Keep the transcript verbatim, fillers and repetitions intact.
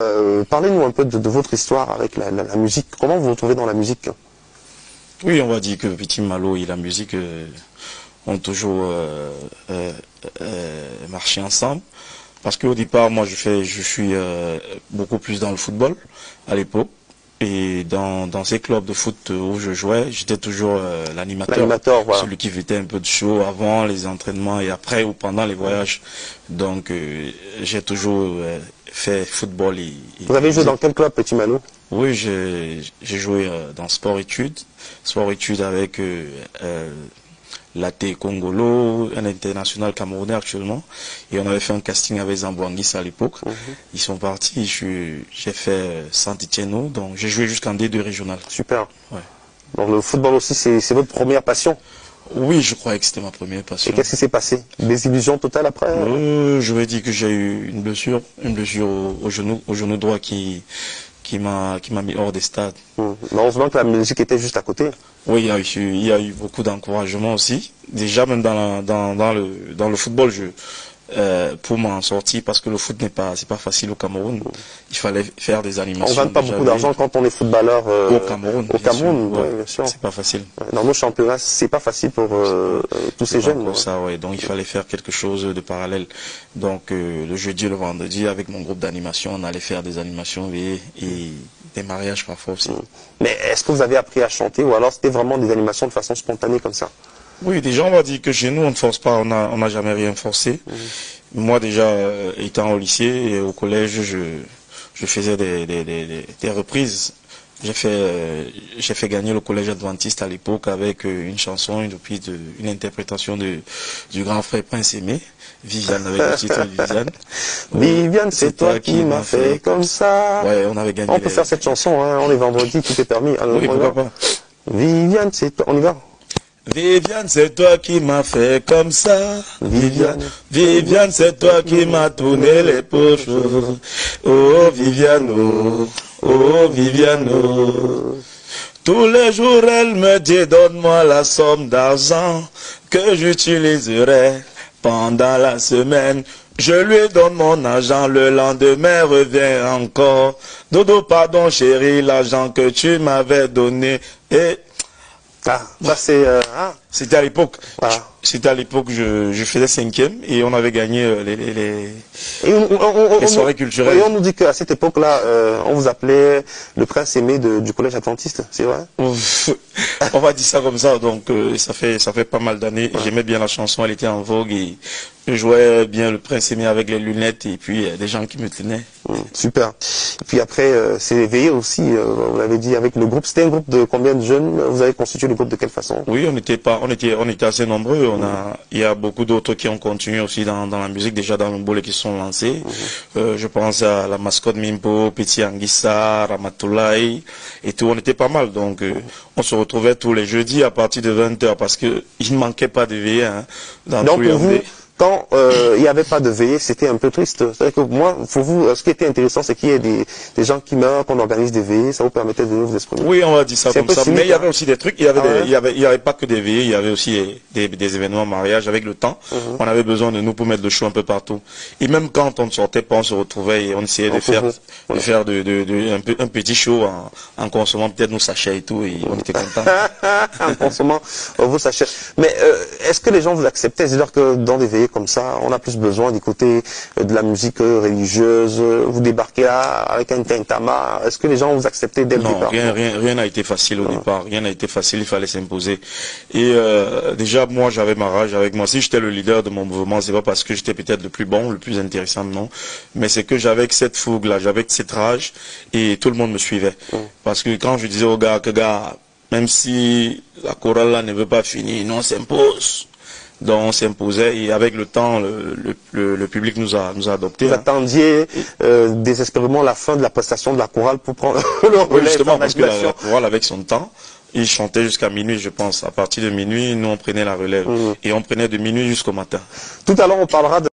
Euh, Parlez-nous un peu de, de votre histoire avec la, la, la musique. Comment vous vous retrouvez dans la musique? Oui, on va dire que Petit Malo et la musique euh, ont toujours euh, euh, euh, marché ensemble. Parce qu'au départ, moi, je, fais, je suis euh, beaucoup plus dans le football à l'époque. Et dans, dans ces clubs de foot où je jouais, j'étais toujours euh, l'animateur, voilà. Celui qui faisait un peu de show avant les entraînements et après ou pendant les voyages. Donc, euh, j'ai toujours euh, fait football. Et, et Vous avez joué dans quel club, Petit Malo? Oui, j'ai joué euh, dans sport-études. Sport-études avec euh, euh, l'A T Congolo, un international camerounais actuellement. Et on avait fait un casting avec Zambouangis à l'époque. Mm-hmm. Ils sont partis, j'ai fait euh, Saint-Étienne, donc j'ai joué jusqu'en D deux régional. Super. Ouais. Donc le football aussi, c'est votre première passion? Oui, je croyais que c'était ma première passion. Et qu'est-ce qui s'est passé? Des illusions totales après? euh, Je vais dire que j'ai eu une blessure, une blessure au, au genou, au genou droit qui qui m'a qui m'a mis hors des stades. Mmh. Mais heureusement que la musique était juste à côté. Oui, il y a eu, il y a eu beaucoup d'encouragement aussi. Déjà même dans, la, dans, dans, le, dans le football, je, euh, pour m'en sortir, parce que le foot n'est pas, c'est pas facile au Cameroun. Mmh. Il fallait faire des animations. On ne gagne pas beaucoup d'argent quand on est footballeur euh, au Cameroun. Au Cameroun, sûr, ouais, oui, bien sûr. C'est pas facile. Dans nos championnats, c'est pas facile pour euh, tous ces jeunes. Pour ça, ouais. Donc il fallait faire quelque chose de parallèle. Donc euh, le jeudi et le vendredi, avec mon groupe d'animation, on allait faire des animations et, et des mariages parfois aussi. Mais est-ce que vous avez appris à chanter ou alors c'était vraiment des animations de façon spontanée comme ça? Oui, déjà on va dire que chez nous on ne force pas, on n'a on n'a jamais rien forcé. Mmh. Moi déjà euh, étant au lycée et au collège, je, je faisais des, des, des, des reprises. J'ai fait, euh, j'ai fait gagner le collège adventiste à l'époque avec euh, une chanson, une, de, une interprétation de, du grand frère Prince Aimé, Viviane, avec le titre Viviane. Viviane, c'est toi qui m'as fait comme ça. Ouais, on avait gagné. On peut les... faire cette chanson, hein, on est vendredi, tout est permis. Alors, oui, pourquoi pas. Viviane, c'est toi, on y va. Viviane, c'est toi qui m'as fait comme ça. Viviane, Viviane, c'est toi qui m'as tourné les poches. Oh, Viviane, oh. Oh Viviane, oh. Tous les jours elle me dit donne-moi la somme d'argent que j'utiliserai pendant la semaine. Je lui donne mon argent, le lendemain revient encore. Dodo, pardon chérie, l'argent que tu m'avais donné. Et ah, ça c'est... Euh, ah. C'était à l'époque. Voilà. C'était à l'époque, je, je faisais cinquième et on avait gagné les, les, les, et on, on, on, les soirées on, culturelles. Et on nous dit qu'à cette époque-là, euh, on vous appelait le prince aimé de, du collège adventiste, c'est vrai? On va dire ça comme ça, donc euh, ça fait ça fait pas mal d'années. Ouais. J'aimais bien la chanson, elle était en vogue et je jouais bien le prince aimé avec les lunettes et puis euh, des gens qui me tenaient. Mmh, super. Et puis après, euh, c'est éveillé aussi, euh, vous l'avez dit, avec le groupe. C'était un groupe de combien de jeunes? Vous avez constitué le groupe de quelle façon? Oui, on n'était pas, on était, on était assez nombreux. On a, il y a beaucoup d'autres qui ont continué aussi dans, dans la musique, déjà dans le boule qui sont lancés. Mmh. Euh, je pense à la mascotte Mimpo, Petit Anguissa, Ramatoulaye et tout. On était pas mal, donc euh, on se retrouvait tous les jeudis à partir de vingt heures parce que il ne manquait pas de veillée hein, dans donc tous les pour vous, rendez. Quand euh, il n'y avait pas de veillée, c'était un peu triste. C'est-à-dire que moi, pour vous, ce qui était intéressant, c'est qu'il y ait des, des gens qui meurent, qu'on organise des veillées, ça vous permettait de vous exprimer. Oui, on va dire ça comme ça. Cynique, mais il y avait aussi des trucs, il y avait, ah ouais. des, il y avait, il y avait pas que des veillées, il y avait aussi des, des événements mariage avec le temps. Mm-hmm. On avait besoin de nous pour mettre le show un peu partout. Et même quand on ne sortait pas, on se retrouvait et on essayait de faire, de faire de, de, de, un, peu, un petit show en, en consommant peut-être nos sachets et tout, et on était contents. En consommant vos sachets. Mais euh, est-ce que les gens vous acceptaient? C'est-à-dire que dans des veillées comme ça, on a plus besoin d'écouter de la musique religieuse, vous débarquez là avec un tintama, est-ce que les gens vous acceptaient dès le non, départ? rien, rien, rien n'a été facile au ah. départ, rien n'a été facile, il fallait s'imposer. Et euh, déjà, moi, j'avais ma rage avec moi. Si j'étais le leader de mon mouvement, c'est pas parce que j'étais peut-être le plus bon, le plus intéressant, non, mais c'est que j'avais cette fougue-là, j'avais cette rage, et tout le monde me suivait. Mm. Parce que quand je disais aux gars que gars, même si la chorale là ne veut pas finir, non, on s'impose. Donc on s'imposait et avec le temps, le, le, le public nous a, nous a adoptés. Vous hein. attendiez euh, désespérément la fin de la prestation de la chorale pour prendre le relais. Oui, justement, parce que la, la chorale avec son temps, il chantait jusqu'à minuit, je pense. À partir de minuit, nous on prenait la relève. Mmh. Et on prenait de minuit jusqu'au matin. Tout à l'heure, on parlera de